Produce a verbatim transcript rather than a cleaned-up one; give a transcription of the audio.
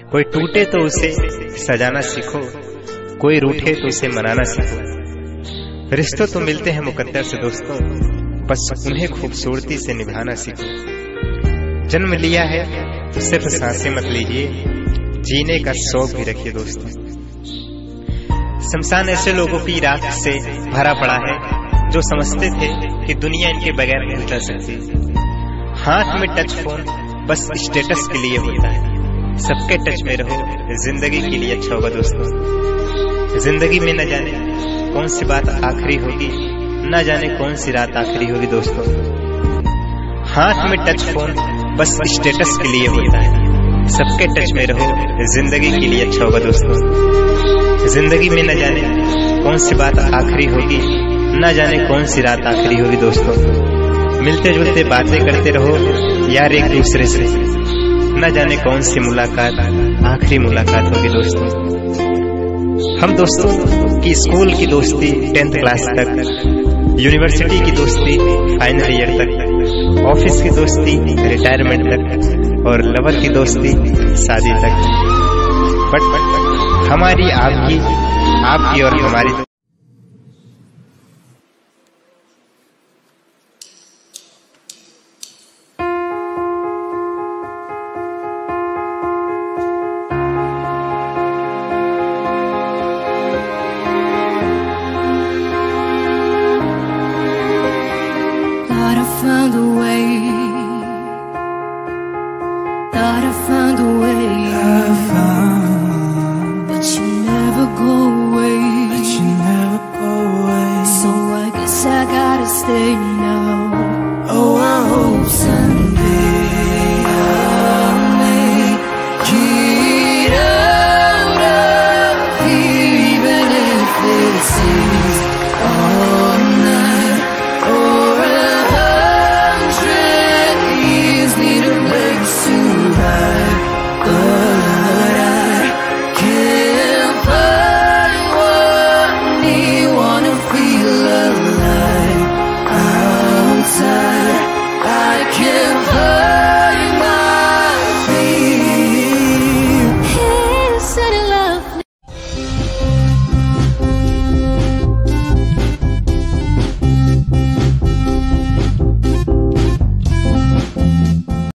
कोई टूटे तो उसे सजाना सीखो, कोई रूठे तो उसे मनाना सीखो। रिश्तों तो मिलते हैं मुकद्दर से दोस्तों, बस उन्हें खूबसूरती से निभाना सीखो। जन्म लिया है तो सिर्फ सांसें मत लीजिए, जीने का शौक भी रखिए दोस्तों। शमशान ऐसे लोगों की राख से भरा पड़ा है जो समझते थे कि दुनिया इनके बगैर नहीं जा सकती। हाथ में टच फोन बस स्टेटस के लिए होता है, सबके टच में रहो, जिंदगी के लिए अच्छा होगा दोस्तों। जिंदगी में न जाने कौन सी बात आखिरी होगी, न जाने कौन सी रात आखिरी होगी दोस्तों। हाथ में टच फोन बस स्टेटस के लिए होता है, सबके टच में रहो, जिंदगी के लिए अच्छा होगा दोस्तों। जिंदगी में न जाने कौन सी बात आखिरी होगी, न जाने कौन सी रात आखिरी होगी दोस्तों। मिलते जुलते बातें करते रहो यार एक दूसरे से, न जाने कौन सी मुलाकात आखिरी मुलाकात होगी दोस्तों। हम दोस्तों की स्कूल की दोस्ती टेंथ क्लास तक, यूनिवर्सिटी की दोस्ती फाइनल ईयर तक, ऑफिस की दोस्ती रिटायरमेंट तक, और लवर की दोस्ती शादी तक। बट बट हमारी आपकी आपकी और हमारी stay